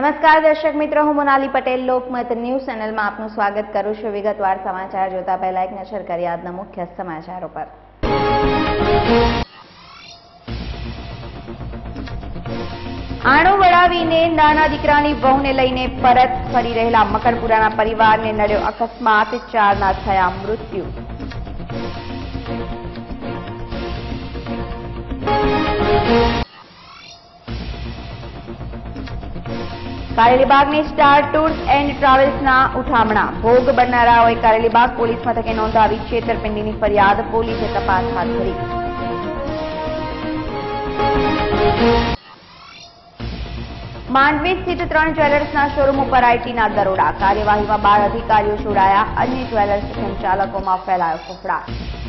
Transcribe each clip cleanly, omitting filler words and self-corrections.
નમસ્કાર દર્શક મિત્રો, હું મોનાલી પટેલ લોકમત ન્યૂઝ ચેનલમાં આપનું સ્વાગત કરું છું। વિગતવાર સમાચાર જોતા પહેલા એક નજર કરીએ આજના મુખ્ય સમાચારો પર। આણું વડાવીને નાના દીકરાની વહુને લઈને પરત ફરી રહેલા મકરપુરાના પરિવારને નડ્યો અકસ્માત, 4ના થયા મૃત્યુ। કારેલીબાગની સ્ટાર ટૂર્સ એન્ડ ટ્રાવેલ્સના ઉઠામણા, ભોગ બનનારાઓએ કારેલીબાગ પોલીસ મથકે નોંધાવી છેતરપિંડીની ફરિયાદ, પોલીસે તપાસ હાથ ધરી। માંડવી સ્થિત 3 જ્વેલર્સના શોરૂમ ઉપર આઈટીના દરોડા, કાર્યવાહીમાં 12 અધિકારીઓ જોડાયા, અન્ય જ્વેલર્સ સંચાલકોમાં ફેલાયો ફફડાટ।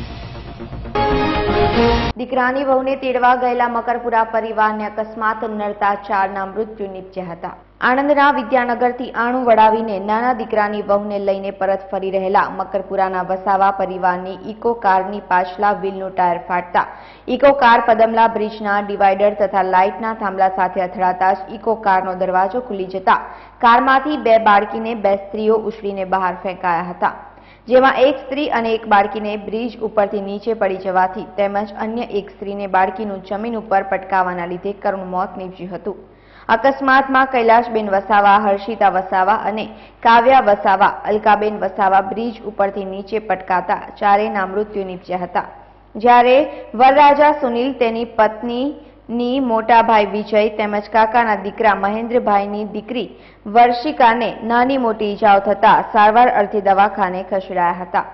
દીકરાની વહુને તેડવા ગયેલા મકરપુરા પરિવારને અકસ્માત નડતા 4ના મૃત્યુ નીપજ્યા હતા। આણંદના વિદ્યાનગરથી આણું વડાવીને નાના દીકરાની વહુને લઈને પરત ફરી રહેલા મકરપુરાના વસાવા પરિવારની ઇકો કારની પાછલા વ્હીલનું ટાયર ફાટતા ઇકો કાર પદમલા બ્રિજના ડિવાઈડર તથા લાઇટના થાંભલા સાથે અથડાતા જ ઇકો કારનો દરવાજો ખુલી જતા કારમાંથી 2 બાળકીને 2 સ્ત્રીઓ ઉછળીને બહાર ફેંકાયા હતા, જેમાં એક સ્ત્રી અને એક બાળકીને બ્રિજ ઉપરથી નીચે પડી જવાથી તેમજ અન્ય એક સ્ત્રીને બાળકીનું જમીન ઉપર પટકાવાના લીધે કરુણ મોત નીપજ્યું હતું। અકસ્માતમાં કૈલાશબેન વસાવા, હર્ષિતા વસાવા અને કાવ્યા વસાવા, અલકાબેન વસાવા બ્રિજ ઉપરથી નીચે પટકાતા 4ના મૃત્યુ નીપજ્યા હતા, જ્યારે વરરાજા સુનિલ, તેની પત્નીની મોટા ભાઈ વિજય તેમજ કાકાના દીકરા મહેન્દ્રભાઈની દીકરી વર્ષિકાને નાની મોટી ઈજાઓ થતા સારવાર અર્થે દવાખાને ખસેડાયા હતા।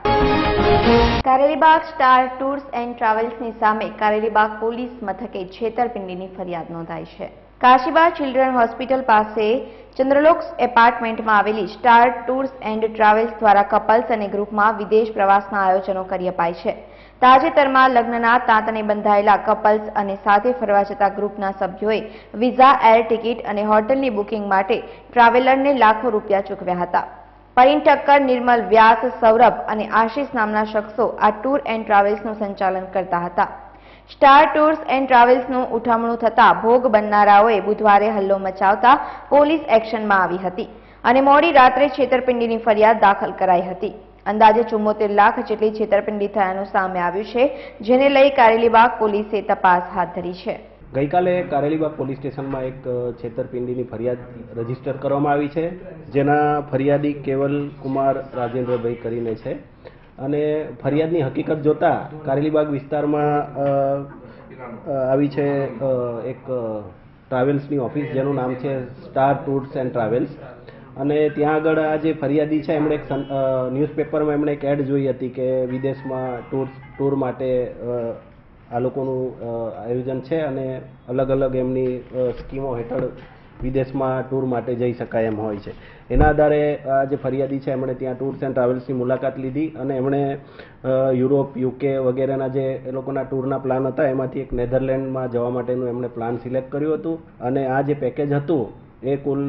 કારેલીબાગ સ્ટાર ટૂર્સ એન્ડ ટ્રાવેલ્સની સામે કારેલીબાગ પોલીસ મથકે છેતરપિંડીની ફરિયાદ નોંધાઈ છે। કાશીબા ચિલ્ડ્રન હોસ્પિટલ પાસે ચંદ્રલોક્સ એપાર્ટમેન્ટમાં આવેલી સ્ટાર ટૂર્સ એન્ડ ટ્રાવેલ્સ દ્વારા કપલ્સ અને ગ્રુપમાં વિદેશ પ્રવાસના આયોજનો કરી અપાય છે। તાજેતરમાં લગ્નના તાંતને બંધાયેલા કપલ્સ અને સાથે ફરવા જતા ગ્રુપના સભ્યોએ વિઝા, એર ટિકિટ અને હોટલની બુકિંગ માટે ટ્રાવેલરને લાખો રૂપિયા ચૂકવ્યા હતા। પરિણ ઠક્કર, નિર્મલ વ્યાસ, સૌરભ અને આશિષ નામના શખ્સો આ ટૂર એન્ડ ટ્રાવેલ્સનું સંચાલન કરતા હતા। સ્ટાર ટૂર્સ એન્ડ ટ્રાવેલ્સનું ઉઠમણું થતા ભોગ બનનારાઓએ બુધવારે હલ્લો મચાવતા પોલીસ એક્શનમાં આવી હતી અને મોડી રાત્રે છેતરપિંડીની ફરિયાદ દાખલ કરાઈ હતી। અંદાજે 74 લાખ જેટલી છેતરપિંડી થયાનું સામે આવ્યું છે, જેને લઈ કારેલીબાગ પોલીસે તપાસ હાથ ધરી છે। ગઈકાલે કારેલીબાગ પોલીસ સ્ટેશનમાં એક છેતરપિંડીની ફરિયાદ રજીસ્ટર કરવામાં આવી છે, જેના ફરિયાદી કેવલ કુમાર રાજેન્દ્રભાઈ કરીને છે અને ફરિયાદની હકીકત જોતા કારેલીબાગ વિસ્તારમાં આવી છે એક ટ્રાવેલ્સની ઓફિસ જેનું નામ છે સ્ટાર ટૂર્સ એન્ડ ટ્રાવેલ્સ, અને ત્યાં આગળ આ જે ફરિયાદી છે એમણે એક ન્યૂઝપેપરમાં એમણે એક એડ જોઈ હતી કે વિદેશમાં ટૂર માટે આ લોકોનું આયોજન છે અને અલગ અલગ એમની સ્કીમો હેઠળ વિદેશમાં ટૂર માટે જઈ શકાય એમ હોય છે। એના આધારે આ જે ફરિયાદી છે એમણે ત્યાં ટૂર્સ એન્ડ ટ્રાવેલ્સની મુલાકાત લીધી અને એમણે યુરોપ, UK વગેરેના જે એ લોકોના ટૂરના પ્લાન હતા એમાંથી એક નેધરલેન્ડમાં જવા માટેનું એમણે પ્લાન સિલેક્ટ કર્યું હતું અને આ જે પેકેજ હતું એ કુલ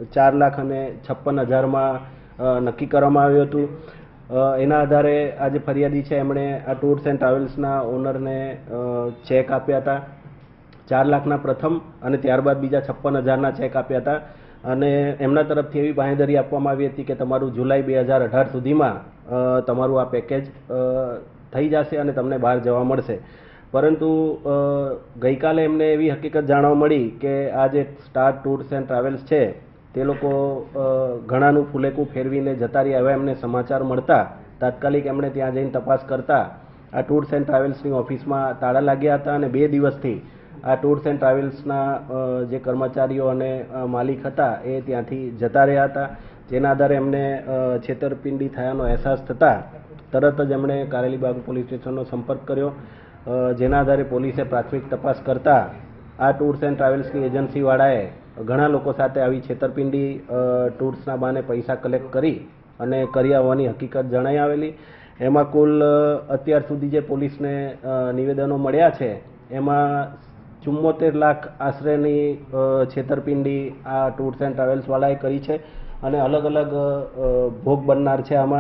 4,56,000માં નક્કી કરવામાં આવ્યું હતું। એના આધારે આ જે ફરિયાદી છે એમણે આ ટૂર્સ એન્ડ ટ્રાવેલ્સના ઓનરને ચેક આપ્યા હતા, 4 લાખના પ્રથમ અને ત્યારબાદ બીજા 56,000ના ચેક આપ્યા હતા અને એમના તરફથી એવી બાંહેધરી આપવામાં આવી હતી કે તમારું જુલાઈ 2018 સુધીમાં તમારું આ પેકેજ થઈ જશે અને તમને બહાર જવા મળશે। પરંતુ ગઈકાલે એમને એવી હકીકત જાણવા મળી કે આ જે સ્ટાર ટૂર્સ એન્ડ ટ્રાવેલ્સ છે તે લોકો ઘણાનું ફૂલેકું ફેરવીને જતા રહ્યા એવા એમને સમાચાર મળતા તાત્કાલિક એમણે ત્યાં જઈને તપાસ કરતા આ ટૂર્સ એન્ડ ટ્રાવેલ્સની ઓફિસમાં તાળા લાગ્યા હતા અને 2 દિવસથી આ ટૂર્સ એન્ડ ટ્રાવેલ્સના જે કર્મચારીઓ અને માલિક હતા એ ત્યાંથી જતા રહ્યા હતા, જેના આધારે એમને છેતરપિંડી થયાનો અહેસાસ થતાં તરત જ એમણે કારેલીબાગ પોલીસ સ્ટેશનનો સંપર્ક કર્યો, જેના આધારે પોલીસે પ્રાથમિક તપાસ કરતા આ ટૂર્સ એન્ડ ટ્રાવેલ્સની એજન્સીવાળાએ ઘણા લોકો સાથે આવી છેતરપિંડી ટૂર્સના બહાને પૈસા કલેક્ટ કરી અને કર્યા હોવાની હકીકત જણાઈ આવેલી। એમાં કુલ અત્યાર સુધી જે પોલીસને નિવેદનો મળ્યા છે એમાં 74 લાખ આશરેની છેતરપિંડી આ ટૂર્સ એન્ડ ટ્રાવેલ્સવાળાએ કરી છે અને અલગ અલગ ભોગ બનનાર છે આમાં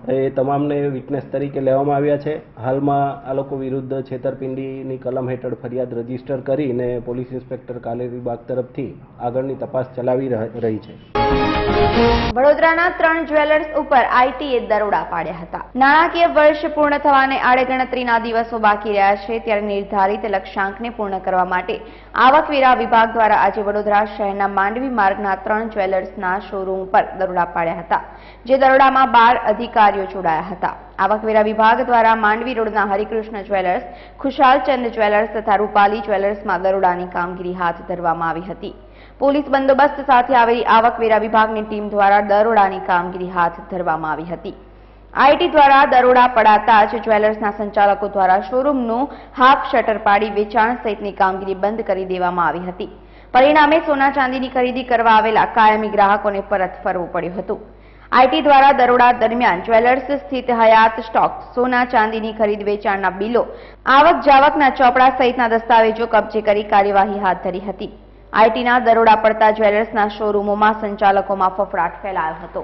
એ તમામને વિટનેસ તરીકે લેવામાં આવ્યા છે. હાલમાં આ લોકો વિરુદ્ધ છેતરપિંડીની કલમ હેઠળ ફરિયાદ રજીસ્ટર કરીને પોલીસ ઇન્સ્પેક્ટર કાલેરી બાગ તરફથી આગળની તપાસ ચલાવી રહી છે. વડોદરાના 3 જ્વેલર્સ ઉપર આઈટીએ દરોડા પાડ્યા હતા. નાણાકીય વર્ષ પૂર્ણ થવાને આડે ગણતરીના દિવસો બાકી રહ્યા છે ત્યારે નિર્ધારિત લક્ષ્યાંકને પૂર્ણ કરવા માટે આવકવેરા વિભાગ દ્વારા આજે વડોદરા શહેરના માંડવી માર્ગના 3 જ્વેલર્સના શોરૂમ પર દરોડા પાડ્યા હતા. જે દરોડામાં 12 અધિકારીઓ જોડાયા હતા. આવકવેરા વિભાગ દ્વારા માંડવી રોડના હરિકૃષ્ણ જ્વેલર્સ, ખુશાલચંદ જ્વેલર્સ તથા રૂપાલી જ્વેલર્સમાં દરોડાની કામગીરી હાથ ધરવામાં આવી હતી. પોલીસ બંદોબસ્ત સાથે આવેલી આવકવેરા વિભાગની ટીમ દ્વારા દરોડાની કામગીરી હાથ ધરવામાં આવી હતી. આઈટી દ્વારા દરોડા પડાતા જ જ્વેલર્સના સંચાલકો દ્વારા શોરૂમનું હાફ શટર પાડી વેચાણ સહિતની કામગીરી બંધ કરી દેવામાં આવી હતી. પરિણામે સોના ચાંદીની ખરીદી કરવા આવેલા કાયમી ગ્રાહકોને પરત ફરવું પડ્યું હતું. આઈટી દ્વારા દરોડા દરમિયાન જ્વેલર્સ સ્થિત હયાત સ્ટોક, સોના ચાંદીની ખરીદ વેચાણના બિલો, આવક જાવકના ચોપડા સહિતના દસ્તાવેજો કબજે કરી કાર્યવાહી હાથ ધરી હતી. આઈટીના દરોડા પડતા જ્વેલર્સના શોરૂમોમાં સંચાલકોમાં ફફડાટ ફેલાયો હતો.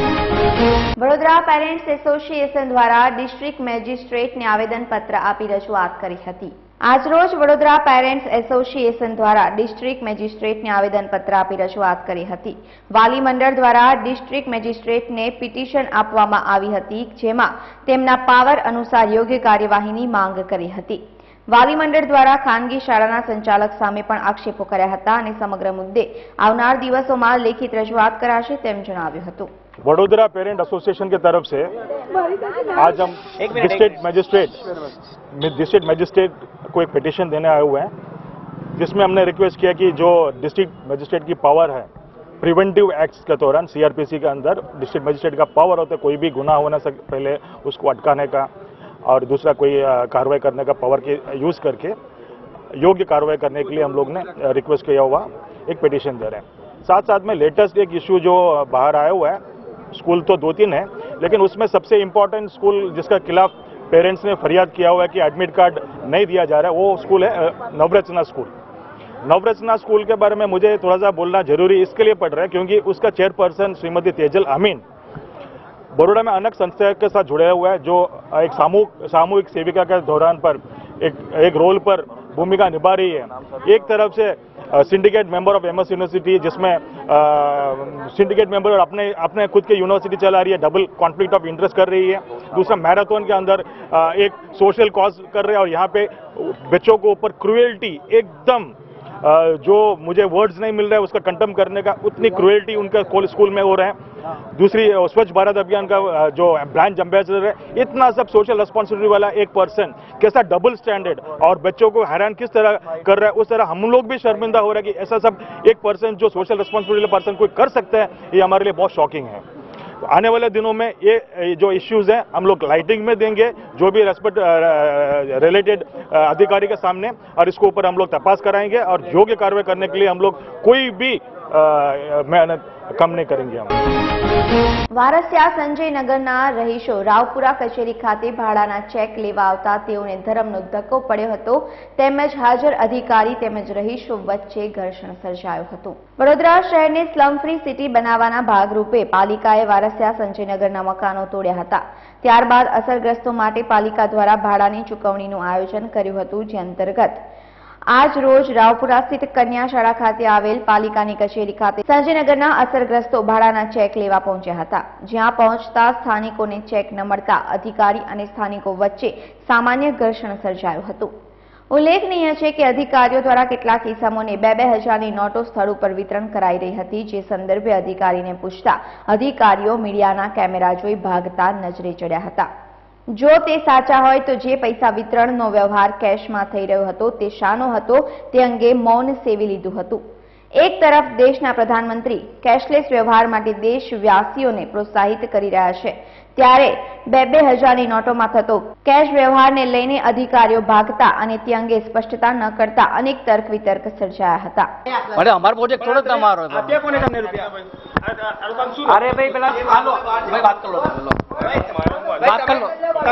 વડોદરા પેરેન્ટ્સ એસોસિએશન દ્વારા ડિસ્ટ્રિક્ટ મેજિસ્ટ્રેટને આવેદનપત્ર આપી રજૂઆત કરી હતી. આજરોજ વડોદરા પેરેન્ટ્સ એસોસિએશન દ્વારા ડિસ્ટ્રિક્ટ મેજિસ્ટ્રેટને આવેદનપત્ર આપી રજૂઆત કરી હતી. વાલી મંડળ દ્વારા ડિસ્ટ્રિક્ટ મેજિસ્ટ્રેટને પિટિશન આપવામાં આવી હતી, જેમાં તેમના પાવર અનુસાર યોગ્ય કાર્યવાહીની માંગ કરી હતી. વાલી મંડળ દ્વારા ખાનગી શાળાના સંચાલક સામે પણ આક્ષેપો કર્યા હતા અને સમગ્ર મુદ્દે આવનાર દિવસોમાં લેખિત રજૂઆત કરાશે તેમ જણાવ્યું હતું. वडोदरा पेरेंट एसोसिएशन की तरफ से आज हम डिस्ट्रिक्ट मजिस्ट्रेट को एक पिटीशन देने आए हुए हैं, जिसमें हमने रिक्वेस्ट किया कि जो डिस्ट्रिक्ट मजिस्ट्रेट की पावर है प्रिवेंटिव एक्ट्स के दौरान सीआरपीसी के अंदर डिस्ट्रिक्ट मजिस्ट्रेट का पावर होता है कोई भी गुनाह होने से पहले उसको अटकाने का और दूसरा कोई कार्रवाई करने का पावर के यूज़ करके योग्य कार्रवाई करने के लिए हम लोग ने रिक्वेस्ट किया हुआ एक पिटीशन दे रहे हैं. साथ साथ में लेटेस्ट एक इशू जो बाहर आया हुआ है, स्कूल तो 2-3 है, लेकिन उसमें सबसे इम्पोर्टेंट स्कूल जिसका खिलाफ पेरेंट्स ने फरियाद किया हुआ है कि एडमिट कार्ड नहीं दिया जा रहा है, वो स्कूल है नवरचना स्कूल. नवरचना स्कूल के बारे में मुझे थोड़ा सा बोलना जरूरी इसके लिए पड़ रहा है क्योंकि उसका चेयरपर्सन श्रीमती तेजल अमीन बड़ौदा में अनेक संस्थाओं के साथ जुड़े हुए हैं, जो एक सामूहिक सेविका के दौरान पर एक रोल पर भूमिका निभा रही है. एक तरफ से syndicate member of MS university, जिसमें सिंडिकेट मेंबर अपने खुद की यूनिवर्सिटी चला रही है, डबल कॉन्फ्लिक्ट ऑफ इंटरेस्ट कर रही है. दूसरा मैराथन के अंदर एक सोशल कॉज कर रहे हैं और यहाँ पे बच्चों को ऊपर क्रूएल्टी एकदम जो मुझे वर्ड्स नहीं मिल रहा है उसका कंटेम करने का उतनी क्रूएल्टी उनका स्कूल में हो रहे हैं. दूसरी स्वच्छ भारत अभियान का जो ब्रांच एम्बेसडर है, इतना सब सोशल रिस्पॉन्सिबिलिटी वाला एक पर्सन कैसा डबल स्टैंडर्ड और बच्चों को हैरान किस तरह कर रहा है, उस तरह हम लोग भी शर्मिंदा हो रहा है कि ऐसा सब एक पर्सन जो सोशल रिस्पॉन्सिबिलिटी पर्सन कोई कर सकता है, ये हमारे लिए बहुत शॉकिंग है. तो आने वाले दिनों में ये जो इश्यूज हैं हम लोग लाइटिंग में देंगे, जो भी रेस्पेक्ट रिलेटेड अधिकारी के सामने, और इसके ऊपर हम लोग तपास कराएंगे और योग्य कार्रवाई करने के लिए हम लोग कोई भी मेहनत कम नहीं करेंगे. हम વારસિયા સંજયનગરના રહીશો રાવપુરા કચેરી ખાતે ભાડાના ચેક લેવા આવતા તેઓને ધરમનો ધક્કો પડ્યો હતો તેમજ હાજર અધિકારી તેમજ રહીશો વચ્ચે ઘર્ષણ સર્જાયું હતું. વડોદરા શહેરને સ્લમ ફ્રી સિટી બનાવવાના ભાગરૂપે પાલિકાએ વારસિયા સંજયનગરના મકાનો તોડ્યા હતા. ત્યારબાદ અસરગ્રસ્તો માટે પાલિકા દ્વારા ભાડાની ચૂકવણીનું આયોજન કર્યું હતું, જે અંતર્ગત આજ રોજ રાવપુરા સ્થિત કન્યા શાળા ખાતે આવેલ પાલિકાની કચેરી ખાતે સંજયનગરના અસરગ્રસ્તો ભાડાના ચેક લેવા પહોંચ્યા હતા. જ્યાં પહોંચતા સ્થાનિકોને ચેક ન મળતા અધિકારી અને સ્થાનિકો વચ્ચે સામાન્ય ઘર્ષણ સર્જાયું હતું. ઉલ્લેખનીય છે કે અધિકારીઓ દ્વારા કેટલાક ઇસમોને 2-2 હજારની નોટો સ્થળ ઉપર વિતરણ કરાઈ રહી હતી, જે સંદર્ભે અધિકારીને પૂછતા અધિકારીઓ મીડિયાના કેમેરા જોઈ ભાગતા નજરે ચડ્યા હતા. જો તે સાચા હોય તો જે પૈસા વિતરણનો વ્યવહાર કેશમાં થઈ રહ્યો હતો તે શાનો હતો તે અંગે મૌન સેવી લીધું હતું. એક તરફ દેશના પ્રધાનમંત્રી કેશલેસ વ્યવહાર માટે દેશવાસીઓને પ્રોત્સાહિત કરી રહ્યા છે, ત્યારે 2-2 હજારની નોટોમાં થતો કેશ વ્યવહારને લઈને અધિકારીઓ ભાગતા અને તે અંગે સ્પષ્ટતા ન કરતા અનેક તર્ક વિતર્ક સર્જાયા હતા. અમારો પ્રોજેક્ટ થોડો તમારો અરે ભાઈ પેલા હાલો ભાઈ વાત કરો વાત કરો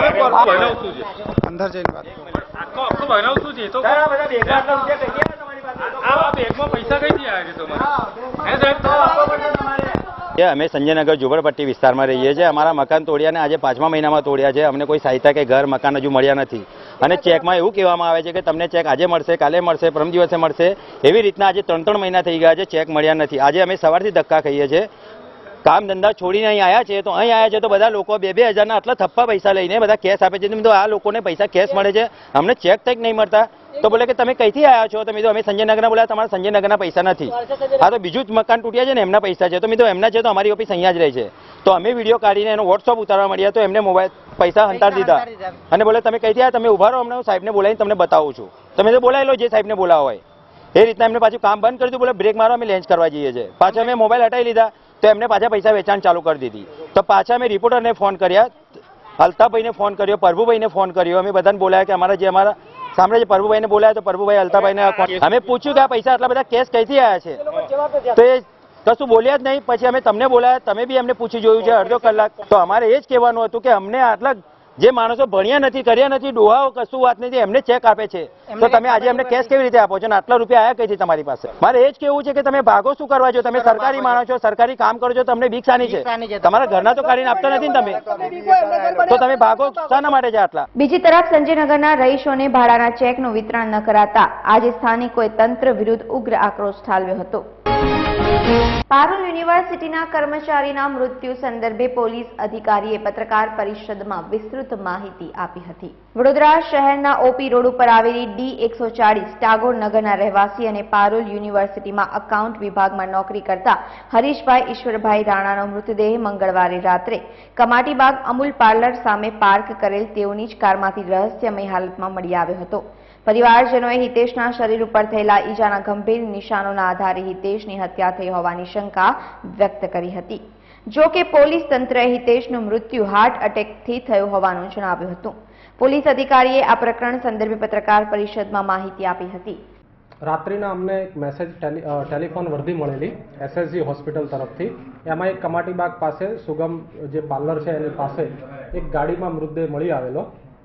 અંદર જઈને વાત આખો બનાવ શું છે તો બધા બેગમાં રૂપિયા આ બેગમાં પૈસા કઈથી આવ્યા છે તમારે હે સાહેબ તો આપો પડે તમારે અમે સંજયનગર ઝુંપડપટ્ટી વિસ્તારમાં રહીએ છીએ. અમારા મકાન તોડ્યા ને આજે 5મા મહિનામાં તોડ્યા છે. અમને કોઈ સહાયતા કે ઘર મકાન હજુ મળ્યા નથી અને ચેકમાં એવું કહેવામાં આવે છે કે તમને ચેક આજે મળશે, કાલે મળશે, પરમ દિવસે મળશે. એવી રીતના આજે 3 મહિના થઈ ગયા છે, ચેક મળ્યા નથી. આજે અમે સવારથી ધક્કા ખાઈએ છીએ. કામ ધંધા છોડીને અહીં આવ્યા છે તો અહીં આવ્યા છે તો બધા લોકો 2-2 હજારના આટલા થપ્પા પૈસા લઈને બધા કેશ આપે છે. તો આ લોકોને પૈસા કેશ મળે છે, અમને ચેક તક નહીં મળતા. તો બોલે કે તમે કઈથી આવ્યા છો? તો અમે સંજયનગરના બોલ્યા તમારા સંજયનગરના પૈસા નથી. હા તો બીજું જ મકાન તૂટ્યા છે ને એમના પૈસા છે. તો મિત્રો એમના છે તો અમારી ઓફિસ અહીંયા જ રહે છે. તો અમે વિડીયો કાઢીને એનો વોટ્સઅપ ઉતારવા મળ્યા તો એમને મોબાઈલ પૈસા હંતાડી દીધા અને બોલે તમે કઈથી આવ્યા? તમે ઉભા રહો, અમને હું સાહેબને બોલાવીને તમને બતાવું છું. તમે તો બોલાવી લો જે સાહેબને બોલાવો હોય એ રીતના. એમને પાછું કામ બંધ કરી દીધું. બોલે બ્રેક મારો, અમે લેન્ચ કરવા જઈએ છીએ. પાછા અમે મોબાઈલ હટાવી લીધા તો એમને પાછા પૈસા વેચાણ ચાલુ કરી દીધી. તો પાછા અમે રિપોર્ટરને ફોન કર્યા, અલ્તાભાઈને ફોન કર્યો, પ્રભુભાઈને ફોન કર્યો. અમે બધાને બોલાયા કે અમારા સામે જે પ્રભુભાઈને બોલાયા તો પ્રભુભાઈ અલ્તાભાઈને અમે પૂછ્યું કે આ પૈસા આટલા બધા કેશ કઈથી આવ્યા છે? તો એ કશું બોલ્યા જ નહીં. પછી અમે તમને બોલાયા, તમે બી અમને પૂછી જોયું છે અડધો કલાક. તો અમારે એ જ કહેવાનું હતું કે અમને આટલા જે માણસો ભણ્યા નથી, કર્યા નથી, ડોહાઓ કશું વાત નથી, એમને ચેક આપે છે તો તમે આજે અમને કેશ કેવી રીતે આપો છો ને આટલા રૂપિયા આયા કઈથી તમારી પાસે? મારે એ જ કેવું છે કે તમે ભાગો શું કરવા છો? તમે સરકારી માણસ છો, સરકારી કામ કરો છો, તમને બીક શાની છે? તમારા ઘરના તો કાઢીને આપતા નથી ને તમે, તો તમે ભાગો શાના માટે છે આટલા? બીજી તરફ સંજયનગરના રહીશોને ભાડાના ચેકનું વિતરણ ન કરાતા આજે સ્થાનિકોએ તંત્ર વિરુદ્ધ ઉગ્ર આક્રોશ ઠાલવ્યો હતો. પારુલ યુનિવર્સિટીના કર્મચારીના મૃત્યુ સંદર્ભે પોલીસ અધિકારીએ પત્રકાર પરિષદમાં વિસ્તૃત માહિતી આપી હતી. વડોદરા શહેરના ઓપી રોડ ઉપર આવેલી D140 ટાગોર નગરના રહેવાસી અને પારુલ યુનિવર્સિટીમાં અકાઉન્ટ વિભાગમાં નોકરી કરતા હરીશભાઈ ઈશ્વરભાઈ રાણાનો મૃતદેહ મંગળવારે રાત્રે કમાટીબાગ અમૂલ પાર્લર સામે પાર્ક કરેલ તેઓની જ કારમાંથી રહસ્યમય હાલતમાં મળી આવ્યો હતો. પરિવારજનોએ હિતેશના શરીર ઉપર થયેલા ઈજાના ગંભીર નિશાનોના આધારે હિતેશની હત્યા થઈ હોવાની શંકા વ્યક્ત કરી હતી. જો કે પોલીસ તંત્રએ હિતેશનું મૃત્યુ હાર્ટ એટેકથી થયું હોવાનું જણાવ્યું હતું. પોલીસ અધિકારીએ આ પ્રકરણ સંદર્ભે પત્રકાર પરિષદમાં માહિતી આપી હતી. રાત્રિના અમને એક મેસેજ ટેલિફોન વર્દી મળેલી SSG હોસ્પિટલ તરફથી. એમાં એક કમાટીબાગ પાસે સુગમ જે પાર્લર છે એની પાસે એક ગાડીમાં મૃતદેહ મળી આવેલો.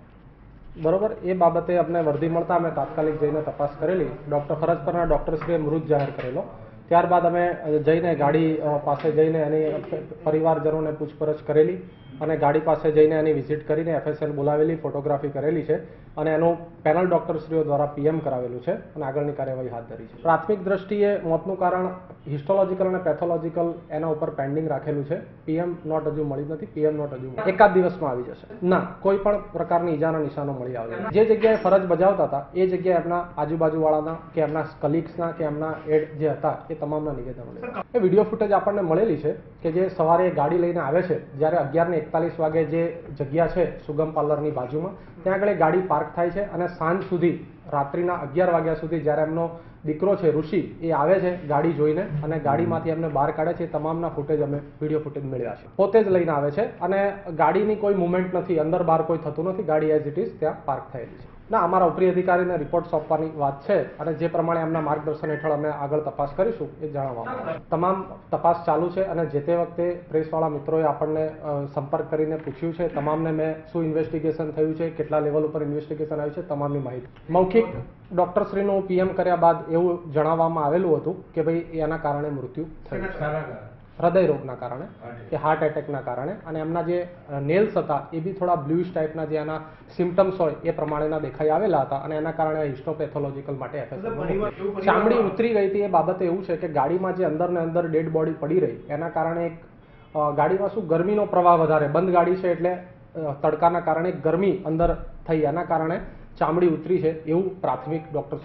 બરોબર, એ બાબતે અમને વર્દી મળતા અમે તાત્કાલિક જઈને તપાસ કરેલી. ફરજ પરના ડૉક્ટરશ્રીએ મૃત જાહેર કરેલો. ત્યારબાદ અમે જઈને ગાડી પાસે જઈને એની પરિવારજનોને પૂછપરછ કરેલી અને ગાડી પાસે જઈને એની વિઝિટ કરીને FSL બોલાવેલી, ફોટોગ્રાફી કરેલી છે અને એનું પેનલ ડૉક્ટરશ્રીઓ દ્વારા PM કરાવેલું છે અને આગળની કાર્યવાહી હાથ ધરી છે. પ્રાથમિક દ્રષ્ટિએ મોતનું કારણ હિસ્ટોલોજીકલ અને પેથોલોજીકલ એના ઉપર પેન્ડિંગ રાખેલું છે. PM નોટ હજુ મળી નથી. PM નોટ હજુ એકાદ દિવસમાં આવી જશે. ના, કોઈ પણ પ્રકારની ઈજાના નિશાનો મળી આવ્યા. જે જગ્યાએ ફરજ બજાવતા હતા એ જગ્યાએ એમના આજુબાજુવાળાના કે એમના કલીગ્સના કે એમના એડ જે હતા એ તમામના નિવેદનો એ વિડીયો ફૂટેજ આપણને મળેલી છે કે જે સવારે ગાડી લઈને આવે છે જ્યારે 11:41 વાગે જે જગ્યા છે સુગમ પાર્લરની બાજુમાં ત્યાં આગળ ગાડી પાર્ક થાય છે અને સાંજ સુધી રાત્રિના 11 વાગ્યા સુધી જ્યારે એમનો દીકરો છે ઋષિ એ આવે છે ગાડી જોઈને અને ગાડીમાંથી એમને બહાર કાઢે છે. તમામના ફૂટેજ અમે વિડીયો ફૂટેજ મળ્યા છે. પોતે જ લઈને આવે છે અને ગાડીની કોઈ મુવમેન્ટ નથી, અંદર બહાર કોઈ થતું નથી. ગાડી એઝ ઇટ ઇઝ ત્યાં પાર્ક થયેલી છે. ના, અમારા ઉપરી અધિકારીને રિપોર્ટ સોંપવાની વાત છે અને જે પ્રમાણે એમના માર્ગદર્શન હેઠળ અમે આગળ તપાસ કરીશું એ જણાવવામાં આવશે. તમામ તપાસ ચાલુ છે અને જે તે વખતે પ્રેસવાળા મિત્રોએ આપણને સંપર્ક કરીને પૂછ્યું છે. તમામને મેં શું ઇન્વેસ્ટિગેશન થયું છે, કેટલા લેવલ ઉપર ઇન્વેસ્ટિગેશન આવ્યું છે, તમામની માહિતી મૌખિક ડૉક્ટરશ્રીનું PM કર્યા બાદ એવું જણાવવામાં આવેલું હતું કે ભાઈ એના કારણે મૃત્યુ થયું છે, હૃદય રોગના કારણે કે હાર્ટ એટેકના કારણે. અને એમના જે નેલ્સ હતા એ બી થોડા બ્લુઇશ ટાઈપના જે એના સિમ્ટમ્સ હોય એ પ્રમાણેના દેખાઈ આવેલા હતા અને એના કારણે હિસ્ટોપેથોલોજીકલ માટે FSL ચામડી ઉતરી ગઈ હતી. એ બાબતે એવું છે કે ગાડીમાં જે અંદર ને અંદર ડેડ બોડી પડી રહી એના કારણે એક ગાડીમાં શું ગરમીનો પ્રવાહ વધારે, બંધ ગાડી છે એટલે તડકાના કારણે ગરમી અંદર થઈ, એના કારણે ચામડી ઉતરી છે એવું પ્રાથમિક ડોક્ટર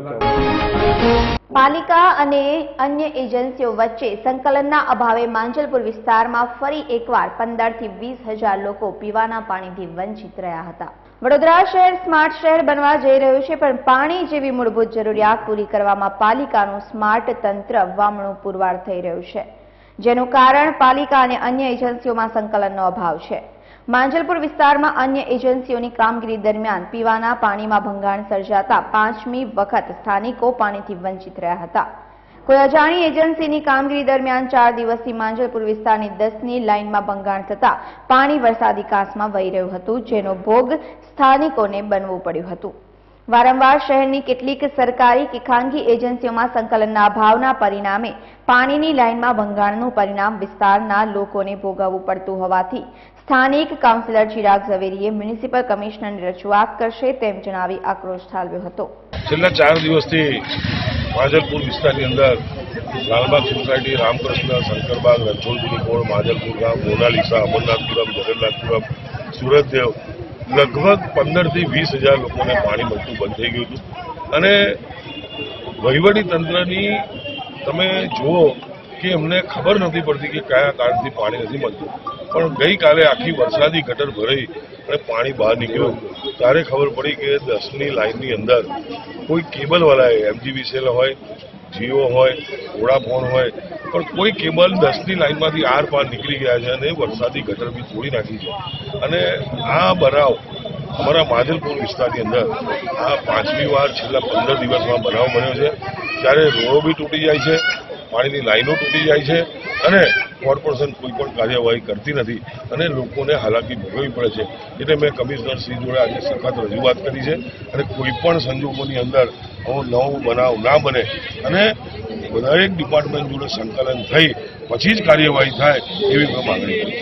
સાહેબ. પાલિકા અને અન્ય એજન્સીઓ વચ્ચે સંકલનના અભાવે માંજલપુર વિસ્તારમાં ફરી એકવાર 15 થી 20 હજાર લોકો પીવાના પાણીથી વંચિત રહ્યા હતા. વડોદરા શહેર સ્માર્ટ શહેર બનવા જઈ રહ્યું છે, પણ પાણી જેવી મૂળભૂત જરૂરિયાત પૂરી કરવામાં પાલિકાનું સ્માર્ટ તંત્ર વામણું પુરવાર થઈ રહ્યું છે, જેનું કારણ પાલિકા અને અન્ય એજન્સીઓમાં સંકલનનો અભાવ છે. માંજલપુર વિસ્તારમાં અન્ય એજન્સીઓની કામગીરી દરમિયાન પીવાના પાણીમાં ભંગાણ સર્જાતા 5મી વખત સ્થાનિકો પાણીથી વંચિત રહ્યા હતા. કોઈ અજાણી એજન્સીની કામગીરી દરમિયાન 4 દિવસથી માંજલપુર વિસ્તારની 10ની લાઇનમાં ભંગાણ થતા પાણી વરસાદી કાંસમાં વહી રહ્યું હતું, જેનો ભોગ સ્થાનિકોને બનવું પડ્યું હતું. વારંવાર શહેરની કેટલીક સરકારી કે ખાનગી એજન્સીઓમાં સંકલનના અભાવના પરિણામે પાણીની લાઇનમાં ભંગાણનું પરિણામ વિસ્તારના લોકોને ભોગવવું પડતું હોવાથી સ્થાનિક કાઉન્સિલર ચિરાગ ઝવેરીએ મ્યુનિસિપલ કમિશનરને રજૂઆત કરશે તેમ જણાવી આક્રોશ ઠાલવ્યો હતો. છેલ્લા 4 દિવસથી માજલપુર વિસ્તારની અંદર લાલબાગ સોસાયટી, રામકૃષ્ણ, શંકરબાગ, રણછોડગીરી કોળ, માજલપુર ગામ, મોનાલિસા, અમરનાથપુરમ, જગન્નાથપુરમ, સુરતદેવ લગભગ 15 થી 20,000 લોકોને પાણી મળતું બંધ થઈ ગયું હતું. અને વહીવટી તંત્રની તમે જુઓ કે અમને ખબર નથી પડતી કે કયા કારણથી પાણી નથી મળતું, પણ ગઈકાલે આખી વરસાદી ગટર ભરાઈ અને પાણી બહાર નીકળ્યું ત્યારે ખબર પડી કે 10ની લાઇનની અંદર કોઈ કેબલવાળાએ, MGVCL હોય, જીઓ હોય, વોડાફોન હોય, પણ કોઈ કેબલ 10ની લાઇનમાંથી આર પાર નીકળી ગયા છે અને વરસાદી ગટર બી તોડી નાખી છે. અને આ બનાવ અમારા માજલપુર વિસ્તારની અંદર આ 5મી વાર છેલ્લા 15 દિવસમાં બનાવ બન્યો છે. ત્યારે રોડો બી તૂટી જાય છે, પાણીની લાઈનો તૂટી જાય છે અને કોર્પોરેશન કોઈ પણ કાર્યવાહી કરતી નથી અને લોકોને હાલાકી ભોગવવી પડે છે. એટલે મેં કમિશનર શ્રી જોડે આજે સખત રજૂઆત કરી છે અને કોઈ પણ સંજોગોની અંદર નવો બનાવ ના બને અને દરેક ડિપાર્ટમેન્ટ જોડે સંકલન થઈ પછી જ કાર્યવાહી થાય એવી મેં માંગણી કરી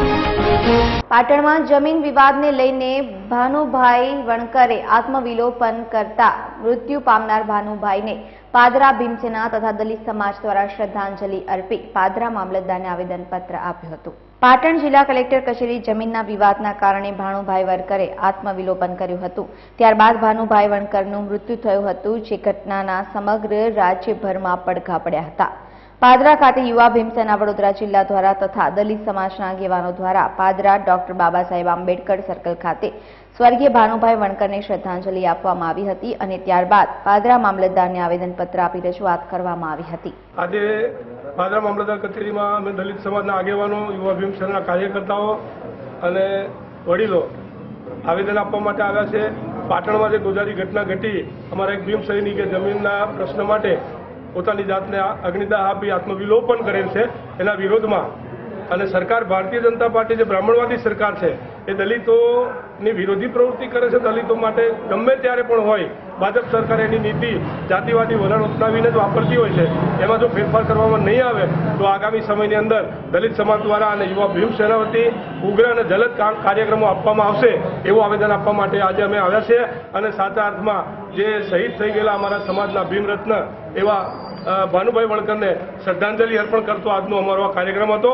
છે. પાટણમાં જમીન વિવાદને લઈને ભાનુભાઈ વણકરે આત્મવિલોપન કરતા મૃત્યુ પામનાર ભાનુભાઈને પાદરા ભીમસેના તથા દલિત સમાજ દ્વારા શ્રદ્ધાંજલિ અર્પી પાદરા મામલતદારને આવેદનપત્ર આપ્યું હતું. પાટણ જિલ્લા કલેક્ટર કચેરી જમીનના વિવાદના કારણે ભાનુભાઈ વણકરે આત્મવિલોપન કર્યું હતું. ત્યારબાદ ભાનુભાઈ વણકરનું મૃત્યુ થયું હતું, જે ઘટનાના સમગ્ર રાજ્યભરમાં પડઘા પડ્યા હતા. પાદરા ખાતે યુવા ભીમસેના વડોદરા જિલ્લા દ્વારા તથા દલિત સમાજના આગેવાનો દ્વારા પાદરા ડોક્ટર બાબા સાહેબ આંબેડકર સર્કલ ખાતે સ્વર્ગીય ભાનુભાઈ વણકરને શ્રદ્ધાંજલિ આપવામાં આવી હતી અને ત્યારબાદ પાદરા મામલતદારને આવેદનપત્ર આપી રજૂઆત કરવામાં આવી હતી. આજે પાદરા મામલતદાર કચેરીમાં અમે દલિત સમાજના આગેવાનો, યુવા ભીમસેના કાર્યકર્તાઓ અને વડીલો આવેદન આપવા માટે આવ્યા છે. પાટણમાં જે ગોઝારી ઘટના ઘટી, અમારા એક ભીમ સૈનિકે જમીનના પ્રશ્ન માટે પોતાની જાતને અગ્નિદાહ આપી આત્મવિલોપન કરેલ છે, એના વિરોધમાં અને સરકાર ભારતીય જનતા પાર્ટી જે બ્રાહ્મણવાદી સરકાર છે એ દલિતોની વિરોધી પ્રવૃત્તિ કરે છે. દલિતો માટે ગમે ત્યારે પણ હોય ભાજપ સરકાર એની નીતિ જાતિવાદી વલણ અપનાવીને જ વાપરતી હોય છે. એમાં જો ફેરફાર કરવામાં નહીં આવે તો આગામી સમયની અંદર દલિત સમાજ દ્વારા અને યુવા ભીમસેના વતી ઉગ્ર અને જલદ કાર્યક્રમો આપવામાં આવશે એવું આવેદન આપવા માટે આજે અમે આવ્યા છીએ. અને સાચા અર્થમાં જે શહીદ થઈ ગયેલા અમારા સમાજના ભીમરત્ન એવા ભાનુભાઈ વણકરને શ્રદ્ધાંજલિ અર્પણ કરતો આજનો અમારો આ કાર્યક્રમ હતો.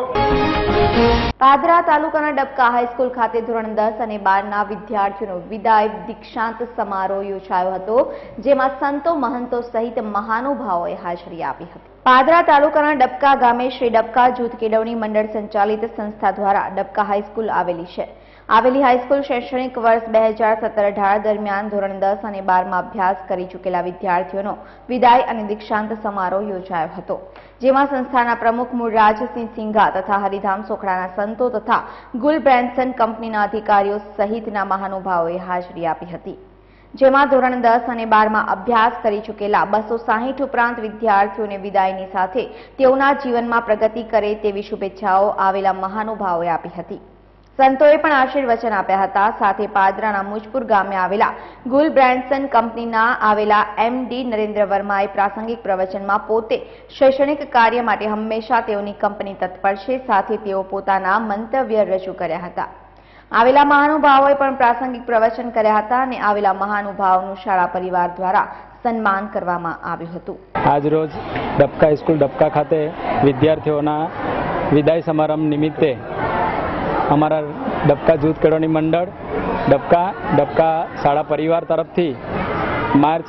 પાદરા તાલુકાના ડબકા હાઈસ્કૂલ ખાતે ધોરણ 10 અને 12ના વિદ્યાર્થીઓનો વિદાય દીક્ષાંત સમારોહ યોજાયો હતો, જેમાં સંતો મહંતો સહિત મહાનુભાવોએ હાજરી આપી હતી. પાદરા તાલુકાના ડબકા ગામે શ્રી ડબકા જૂથ કેળવણી મંડળ સંચાલિત સંસ્થા દ્વારા ડબકા હાઈસ્કૂલ આવેલી હાઈસ્કૂલ શૈક્ષણિક વર્ષ 2017-18 દરમિયાન ધોરણ 10 અને 12માં અભ્યાસ કરી ચૂકેલા વિદ્યાર્થીઓનો વિદાય અને દીક્ષાંત સમારોહ યોજાયો હતો, જેમાં સંસ્થાના પ્રમુખ મૂળરાજસિંહ સિંઘા તથા હરિધામ સોખડાના સંતો તથા ગુલબ્રેન્સન કંપનીના અધિકારીઓ સહિતના મહાનુભાવોએ હાજરી આપી હતી. જેમાં ધોરણ 10 અને 12માં અભ્યાસ કરી ચૂકેલા 260 ઉપરાંત વિદ્યાર્થીઓને વિદાયની સાથે તેઓના જીવનમાં પ્રગતિ કરે તેવી શુભેચ્છાઓ આવેલા મહાનુભાવોએ આપી હતી. સંતોએ પણ આશીર્વચન આપ્યા હતા. સાથે પાદરાના મુજપુર ગામે આવેલા ગુલબ્રેન્સન કંપનીના આવેલા MD નરેન્દ્ર વર્માએ પ્રાસંગિક પ્રવચનમાં પોતે શૈક્ષણિક કાર્ય માટે હંમેશા તેઓની કંપની તત્પર છે, સાથે તેઓ પોતાના મંતવ્ય રજૂ કર્યા હતા. આવેલા મહાનુભાવોએ પણ પ્રાસંગિક પ્રવચન કર્યા હતા અને આવેલા મહાનુભાવોનું શાળા પરિવાર દ્વારા સન્માન કરવામાં આવ્યું હતું. આજરોજ ડબકા હાઈસ્કૂલ ડબકા ખાતે વિદ્યાર્થીઓના વિદાય સમારંભ નિમિત્તે અમારા ડબકા જૂથ કેળવણી મંડળ ડબકા શાળા પરિવાર તરફથી માર્ચ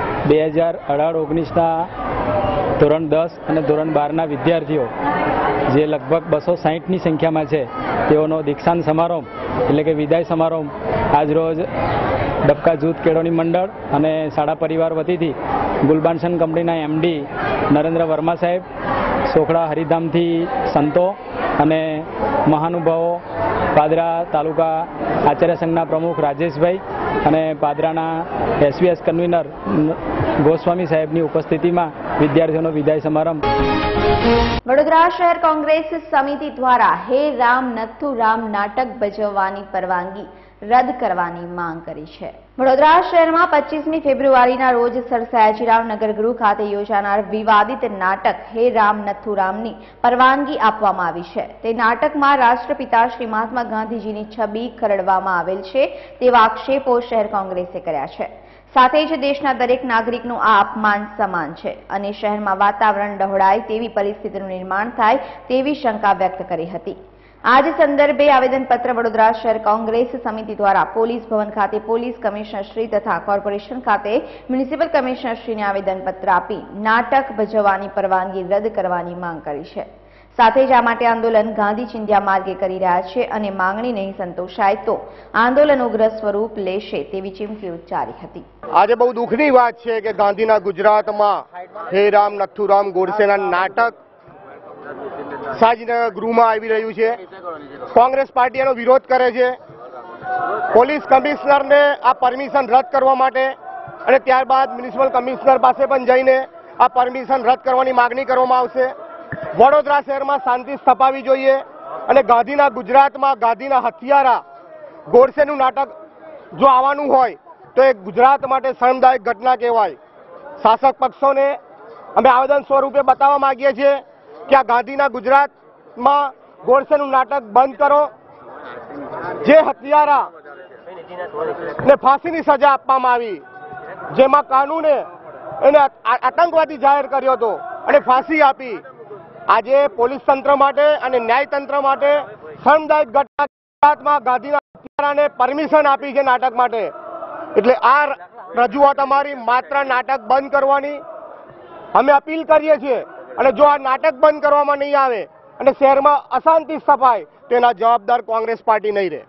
2018-19ના ધોરણ 10 અને ધોરણ 12ના વિદ્યાર્થીઓ જે લગભગ 260ની સંખ્યામાં છે તેઓનો દીક્ષાંત સમારંભ એટલે કે વિદાય સમારંભ આજરોજ ડબકા જૂથ કેળવણી મંડળ અને શાળા પરિવાર વતીથી ગુલબ્રેન્સન કંપનીના MD નરેન્દ્ર વર્મા સાહેબ, સોખડા હરિધામથી સંતો અને મહાનુભાવો, પાદરા તાલુકા આચાર્ય સંઘના પ્રમુખ રાજેશભાઈ અને પાદરાના SVS કન્વીનર ગોસ્વામી સાહેબની ઉપસ્થિતિમાં વિદ્યાર્થીઓનો વિદાય સમારંભ. વડોદરા શહેર કોંગ્રેસ સમિતિ દ્વારા હે રામ નથુ રામ નાટક ભજવવાની પરવાનગી રદ કરવાની માંગ કરી છે. વડોદરા શહેરમાં 25મી ફેબ્રુઆરીના રોજ સર સયાજીરાવ નગર ગૃહ ખાતે યોજાનાર વિવાદિત નાટક હે રામ નથુ રામની પરવાનગી આપવામાં આવી છે. તે નાટકમાં રાષ્ટ્રપિતા શ્રી મહાત્મા ગાંધીજીની છબી ખરડવામાં આવેલ છે તેવા આક્ષેપો શહેર કોંગ્રેસે કર્યા છે. સાથે જ દેશના દરેક નાગરિકનું આ અપમાન સમાન છે અને શહેરમાં વાતાવરણ ડહોળાય તેવી પરિસ્થિતિનું નિર્માણ થાય તેવી શંકા વ્યક્ત કરી હતી. આ જ સંદર્ભે આવેદનપત્ર વડોદરા શહેર કોંગ્રેસ સમિતિ દ્વારા પોલીસ ભવન ખાતે પોલીસ કમિશનરશ્રી તથા કોર્પોરેશન ખાતે મ્યુનિસિપલ કમિશનરશ્રીને આવેદનપત્ર આપી નાટક ભજવવાની પરવાનગી રદ કરવાની માંગ કરી છે. સાથે જ આ માટે આંદોલન ગાંધી ચિંધ્યા માર્ગે કરી રહ્યા છે અને માંગણી નહીં સંતોષાય તો આંદોલન ઉગ્ર સ્વરૂપ લેશે તેવી ચીમકી ઉચ્ચારી હતી. આજે બહુ દુઃખની વાત છે કે ગાંધીના ગુજરાતમાં હે રામ નથુરામ ગોડસેના નાટક સાજીનગર ગૃહમાં આવી રહ્યું છે. કોંગ્રેસ પાર્ટી એનો વિરોધ કરે છે. પોલીસ કમિશનરને આ પરમિશન રદ કરવા માટે અને ત્યારબાદ મ્યુનિસિપલ કમિશનર પાસે પણ જઈને આ પરમિશન રદ કરવાની માગણી કરવામાં આવશે. વડોદરા શહેરમાં શાંતિ સ્થપાવી જોઈએ અને ગાંધીના ગુજરાતમાં ગાંધીના હથિયારા ગોડસેનું નાટક જો આવવાનું હોય તો એ ગુજરાત માટે શરમદાયક ઘટના કહેવાય. શાસક પક્ષોને અમે આવેદન સ્વરૂપે બતાવવા માંગીએ છીએ કે આ ગાંધીના ગુજરાતમાં ગોડસેનું નાટક બંધ કરો. જે હથિયારા ને ફાંસીની સજા આપવામાં આવી, જેમાં કાનૂને એને આતંકવાદી જાહેર કર્યો હતો અને ફાંસી આપી, આજે પોલીસ તંત્ર માટે અને ન્યાય તંત્ર માટે શરમદાયક ઘટના. ગુજરાતમાં ગાંધીના હથિયારાને પરમિશન આપી છે નાટક માટે. એટલે આ રજૂઆત અમારી માત્ર નાટક બંધ કરવાની અમે અપીલ કરીએ છીએ. અને જો આ નાટક બંધ કરવામાં નહીં આવે અને શહેરમાં અશાંતિ સ્થપાય તેના જવાબદાર કોંગ્રેસ પાર્ટી નહીં રહે.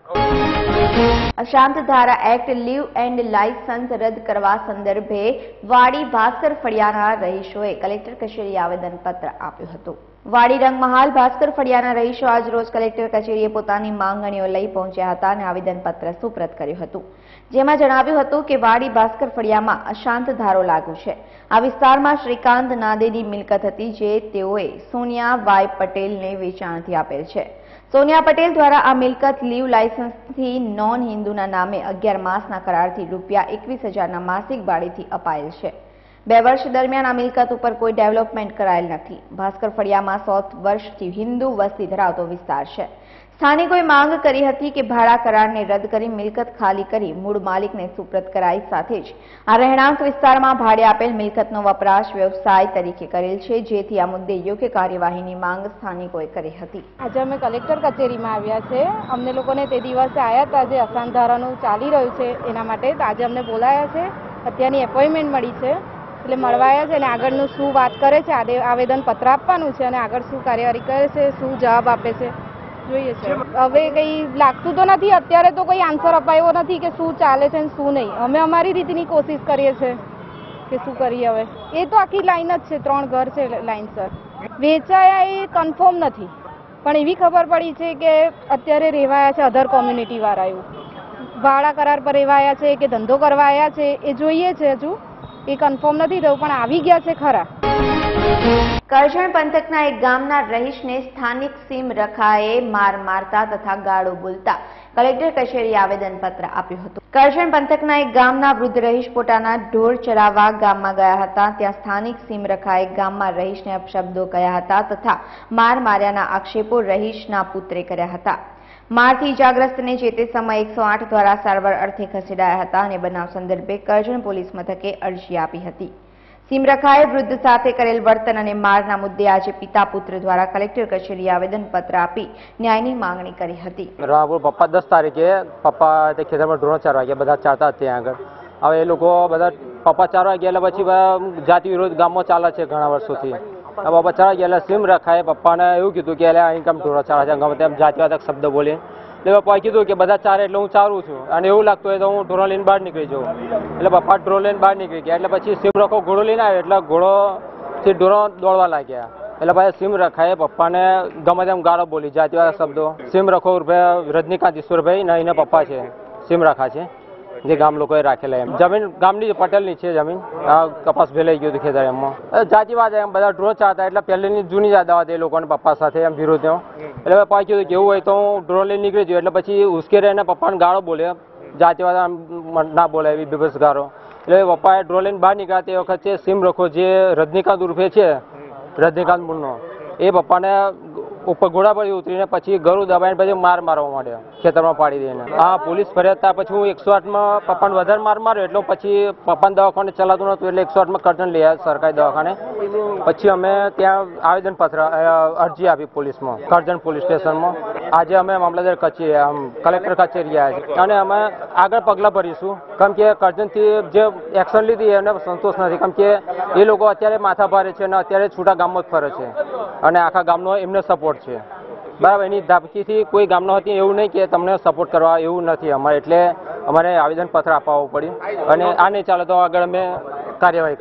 અશાંત ધારા એક્ટ લીવ એન્ડ લાયસન્સ રદ કરવા સંદર્ભે વાડી ભાસ્કર ફળિયાના રહીશોએ કલેક્ટર કચેરીએ આવેદનપત્ર આપ્યું હતું. વાડી રંગમહાલ ભાસ્કર ફળિયાના રહીશો આજ રોજ કલેક્ટર કચેરીએ પોતાની માંગણીઓ લઈ પહોંચ્યા હતા અને આવેદનપત્ર સુપ્રત કર્યું હતું. જેમાં જણાવ્યું હતું કે વાડી ભાસ્કર ફળિયામાં અશાંત ધારો લાગુ છે. આ વિસ્તારમાં શ્રીકાંત નાદેની મિલકત હતી જે તેઓએ સોનિયા વાય પટેલને વેચાણથી આપેલ છે. સોનિયા પટેલ દ્વારા આ મિલકત લીવ લાયસન્સથી નોન હિન્દુના નામે 11 માસના કરારથી ₹21,000ના માસિક ભાડેથી અપાયેલ છે. 2 વર્ષ દરમિયાન આ મિલકત ઉપર કોઈ ડેવલપમેન્ટ કરાયેલ નથી. ભાસ્કર ફળિયામાં 100 વર્ષથી હિન્દુ વસ્તી ધરાવતો વિસ્તાર છે. સ્થાનિકોએ માંગ કરી હતી કે ભાડા કરારને રદ કરી મિલકત ખાલી કરી મૂળ માલિકને સુપ્રત કરાય. સાથે જ આ રહેણાંક વિસ્તારમાં ભાડે આપેલ મિલકતનો વપરાશ વ્યવસાય તરીકે કરેલ છે, જેથી આ મુદ્દે યોગ્ય કાર્યવાહીની માંગ સ્થાનિકોએ કરી હતી. આજે અમે કલેક્ટર કચેરીમાં આવ્યા છે. અમને લોકોને તે દિવસે આવ્યા હતા જે અશાંત ધારાનું ચાલી રહ્યું છે એના માટે. આજે અમને બોલાયા છે, અત્યારની એપોઇન્ટમેન્ટ મળી છે એટલે મળવા આવ્યા છે અને આગળનું શું વાત કરે છે આવેદન પત્ર આપવાનું છે અને આગળ શું કાર્યવાહી કરે છે, શું જવાબ આપે છે જોઈએ છે. હવે કંઈ લાગતું તો નથી, અત્યારે તો કોઈ આન્સર અપાયો નથી કે શું ચાલે છે ને શું નહીં. અમે અમારી રીતની કોશિશ કરીએ છીએ કે શું કરીએ. હવે એ તો આખી લાઈન જ છે, 3 ઘર છે લાઈનસર. વેચાયા એ કન્ફર્મ નથી, પણ એવી ખબર પડી છે કે અત્યારે રહેવાયા છે અધર કોમ્યુનિટી વાળા. એવું ભાડા કરાર પર રહેવાયા છે કે ધંધો કરવા આવ્યા છે એ જોઈએ છે. હજુ એ કન્ફર્મ નથી થયું પણ આવી ગયા છે ખરા. કરજણ પંથકના એક ગામના રહીશને સ્થાનિક સીમ રખાએ માર મારતા તથા ગાળો બોલતા કલેક્ટર કચેરીએ આવેદનપત્ર આપ્યું હતું. કરજણ પંથકના એક ગામના વૃદ્ધ રહીશ પોતાના ઢોર ચરાવવા ગામમાં ગયા હતા. ત્યાં સ્થાનિક સીમ રખાએ ગામમાં રહીશને અપશબ્દો કહ્યા હતા તથા માર માર્યાના આક્ષેપો રહીશના પુત્રે કર્યા હતા. મારથી ઇજાગ્રસ્તને જે તે સમયે 108 દ્વારા સારવાર અર્થે ખસેડાયા હતા અને બનાવ સંદર્ભે કરજણ પોલીસ મથકે અરજી આપી હતી. સીમરખાએ વૃદ્ધ સાથે કરેલ વર્તન અને મારના મુદ્દે આજે પિતા પુત્ર દ્વારા કલેક્ટર કચેરીએ આવેદનપત્ર આપી ન્યાયની માંગણી કરી હતી. પપ્પા 10 તારીખે પપ્પા તે ખેતરમાં ઢોરો ચારવા ગયા, બધા ચારતા ત્યાં આગળ. હવે એ લોકો બધા પપ્પા ચારવા ગયા એટલે પછી જાતિ વિરોધ ગામમાં ચાલે છે ઘણા વર્ષોથી. પપ્પા ચારવા ગયા એટલે સીમરખાએ પપ્પાને એવું કીધું કે અહીં કામ ઢોરો ચારે છે, ગમે તેમ જાતિવાદક શબ્દ બોલી. એટલે પપ્પાએ કીધું કે બધા ચારે એટલે હું ચારું છું અને એવું લાગતું હોય તો હું ઢોરો લઈને બહાર નીકળી જાઉં. એટલે પપ્પા ઢોરો લઈને બહાર નીકળી ગયા. એટલે પછી સીમરખો ઘોડો લઈને આવ્યો એટલે ઘોડોથી ઢોરો દોડવા લાગ્યા. એટલે પછી સીમરખાએ પપ્પાને ગમે તેમ ગાળો બોલી, જાતિવાળા શબ્દો. સીમરખો ઉર્ફે રજનીકાંત ઈશ્વરભાઈ ને એના પપ્પા છે સીમરખા છે. જે ગામ લોકોએ રાખેલા એમ જમીન ગામની પટેલની છે જમીન આ કપાસ ભેલાઈ ગયું હતું ખેતર એમાં જાતિવાદ એમ બધા ડ્રો ચાહતા એટલે પહેલેની જૂની યાદ એ લોકોને પપ્પા સાથે એમ વિરોધ એટલે પપ્પા કીધું કે એવું હોય તો હું ડ્રો લઈને નીકળી ગયો એટલે પછી ઉશ્કેરે એને પપ્પાને ગાળો બોલે જાતિવાદ ના બોલે એવી બીભત્સ ગાળો એટલે પપ્પાએ ડ્રો લઈને બહાર નીકળ્યા તે વખતે સિમ રખો જે રજનીકાંત ઉર્ફે છે રજનીકાંત મૂળનો એ પપ્પાને ઉપર ઘોડા પર ઉતરીને પછી ગળું દબાઈને પછી મારવા માંડ્યો ખેતરમાં પાડી દઈને હા પોલીસ ફરિયાદ પછી હું 108માં પપ્પાને વધારે માર્યો એટલે પછી પપ્પાને દવાખાને ચલાતું નહોતું એટલે 108માં કરજણ લઈ આવ્યા સરકારી દવાખાને પછી અમે ત્યાં આવેદનપત્ર અરજી આપી પોલીસમાં કરજણ પોલીસ સ્ટેશનમાં આજે અમે મામલતદાર કચેરી કલેક્ટર કચેરી આવ્યા છે અને અમે આગળ પગલાં ભરીશું કેમ કે કરજણથી જે એક્શન લીધી એને સંતોષ નથી કેમ કે એ લોકો અત્યારે માથા ભારે છે અને અત્યારે છૂટા ગામમાં જ ફરે છે અને આખા ગામનો એમને સપોર્ટ છે બરાબર એની ધાપકીથી કોઈ ગામનો હતી એવું નહીં કે તમને સપોર્ટ કરવા એવું નથી અમારે એટલે અમારે આવેદનપત્ર અપાવવું પડ્યું અને આ નહીં ચાલે તો આગળ અમે કાર્યવાહી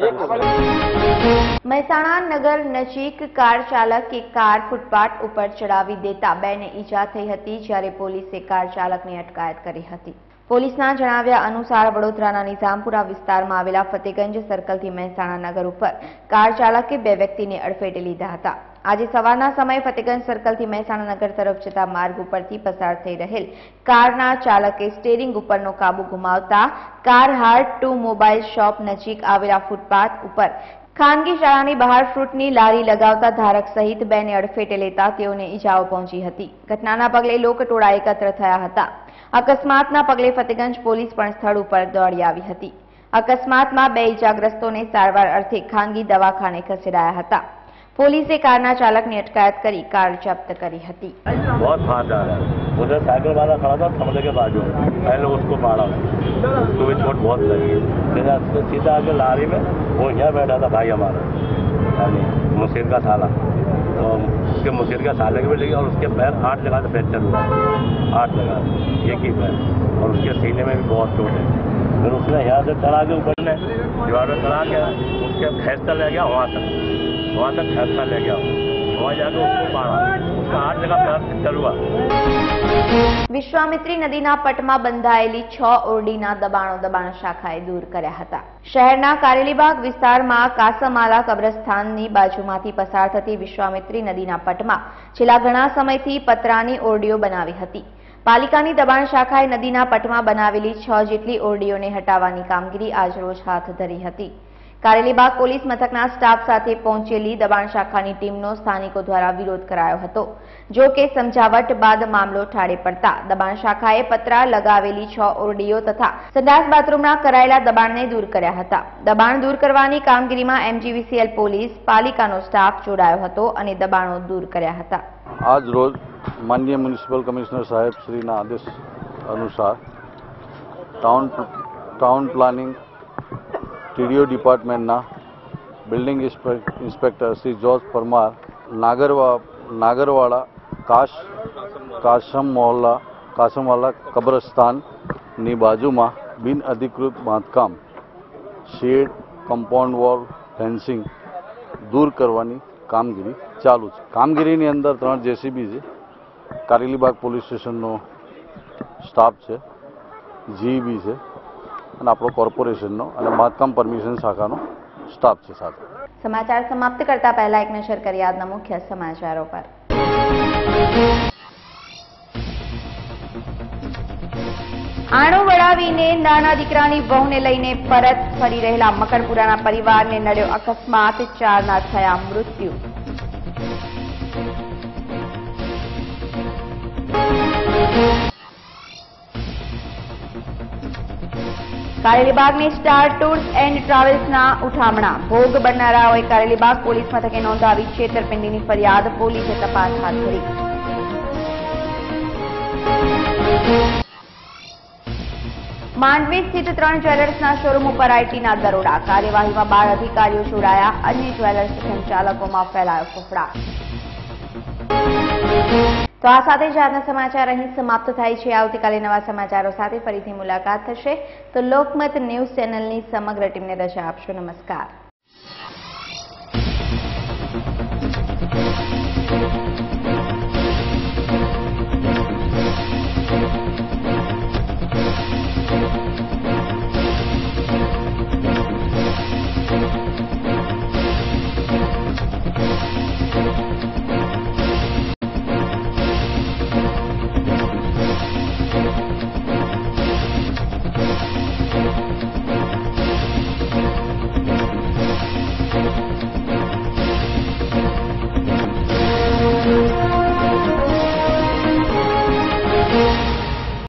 કરીશું મહેસાણા નગર નજીક કાર ચાલકે કાર ફૂટપાથ ઉપર ચડાવી દેતા બેને ઈજા થઈ હતી જ્યારે પોલીસે કાર ચાલકની અટકાયત કરી હતી પોલીસના જણાવ્યા અનુસાર વડોદરાના નિઝામપુરા વિસ્તારમાં આવેલા ફતેગંજ સર્કલથી મહેસાણા નગર ઉપર કાર ચાલકે બે વ્યક્તિને અડફેટે લીધા હતા આજે સવારના સમયે ફતેગંજ સર્કલથી મહેસાણા નગર તરફ જતા માર્ગ ઉપરથી પસાર થઈ રહેલ કારના ચાલકે સ્ટીયરિંગ ઉપરનો કાબુ ગુમાવતા car heart to mobile shop નજીક આવેલા ફૂટપાથ ઉપર ખાનગી શાળાની બહાર ફ્રૂટની લારી લગાવતા ધારક સહિત બેને અડફેટે લેતા તેઓને ઈજાઓ પહોંચી હતી ઘટનાના પગલે લોકટોળા એકત્ર થયા હતા અકસ્માતના પગલે ફતેગંજ પોલીસ પણ સ્થળ ઉપર દોડી આવી હતી અકસ્માતમાં બે ઈજાગ્રસ્તોને સારવાર અર્થે ખાનગી દવાખાને ખસેડાયા હતા पुलिसे कारना चालक ने अटकायत करी कार जब्त करी हती। बहुत फास्ट आ रहा है, उधर साइकिल वाला खड़ा था थमले के बाजू, पहले उसको मारा, उसको भी चोट बहुत लगी। फिर सीधा आके लारी में वो यहाँ बैठा था भाई हमारा, यानी मुसीर का साला, तो उसके मुसीर का साले के भी लगी और उसके पैर 8 जगह से फ्रैक्चर हुआ, 8 जगह एक ही पैर, और उसके सीने में भी बहुत चोट है। फिर उसने यहाँ से चढ़ा के ऊपर ने दीवार में चढ़ा के उसके भैंस तक ले गया, वहाँ तक फैसला ले गया, वहाँ जाकर उसको मारा, उसका 8 जगह पैर फ्रैक्चर हुआ। વિશ્વામિત્રી નદીના પટમાં બંધાયેલી 6 ઓરડીના દબાણ શાખાએ દૂર કર્યા હતા। શહેરના કારેલીબાગ વિસ્તારમાં કાસમાલા કબ્રસ્તાનની બાજુમાંથી પસાર થતી વિશ્વામિત્રી નદીના પટમાં છેલ્લા ઘણા સમયથી પતરાની ઓરડીઓ બનાવી હતી। પાલિકાની દબાણ શાખાએ નદીના પટમાં બનાવેલી 6 જેટલી ઓરડીઓને હટાવવાની કામગીરી આજરોજ હાથ ધરી હતી। કારેલીબાગ પોલીસ મથકના સ્ટાફ સાથે પહોંચેલી દબાણ શાખાની ટીમનો સ્થાનિકો દ્વારા વિરોધ કરાયો હતો। જો કે સમજાવટ બાદ મામલો ઠાળે પડતા દબાણ શાખાએ પતરા લગાવેલી 6 ઓરડીઓ તથા સંડાસ બાથરૂમના કરાયેલા દબાણને દૂર કર્યા હતા। દબાણ દૂર કરવાની કામગીરીમાં એમજીવીસીએલ પોલીસ, પાલિકાનો સ્ટાફ જોડાયો હતો અને દબાણો દૂર કર્યા હતા। આજ રોજ માનનીય મ્યુનિસિપલ કમિશનર સાહેબ શ્રીના આદેશ અનુસાર ટાઉન પ્લાનિંગ ટીડીઓ ડિપાર્ટમેન્ટના building inspector Shri George Parmar Nagarwada Kasamwala કબ્રસ્તાનની બાજુમાં બિન અધિકૃત બાંધકામ શેડ, કમ્પાઉન્ડ વોલ, ફેન્સિંગ દૂર કરવાની કામગીરી ચાલુ છે। કામગીરીની અંદર 3 જેસીબી છે, કારેલીબાગ પોલીસ સ્ટેશનનો સ્ટાફ છે, જીઈબી છે અને આપણો કોર્પોરેશનનો અને બાંધકામ પરમિશન શાખાનો સ્ટાફ છે સાથે। સમાચાર સમાપ્ત કરતા પહેલા એક નજર કરીએ આજના મુખ્ય સમાચારો પર। આણું વડાવીને નાના દીકરાની વહુને લઈને પરત ફરી રહેલા મકરપુરાના પરિવારને નડ્યો અકસ્માત, 4ના થયા મૃત્યુ। કારેલીબાગની સ્ટાર ટૂર્સ એન્ડ ટ્રાવેલ્સના ઉઠામણા, ભોગ બનનારાઓએ કારેલીબાગ પોલીસ મથકે નોંધાવી છેતરપિંડીની ફરિયાદ, પોલીસે તપાસ હાથ ધરી। માંડવી સ્થિત 3 જ્વેલર્સના શોરૂમ ઉપર આઈટીના દરોડા, કાર્યવાહીમાં 12 અધિકારીઓ જોડાયા, અન્ય જ્વેલર્સ સંચાલકોમાં ફેલાયો ફફડાટ। તો આ સાથે જ આજના સમાચાર અહીં સમાપ્ત થાય છે। આવતીકાલે નવા સમાચારો સાથે ફરીથી મુલાકાત થશે। તો લોકમત ન્યૂઝ ચેનલની સમગ્ર ટીમને રજા આપશો। નમસ્કાર। છે।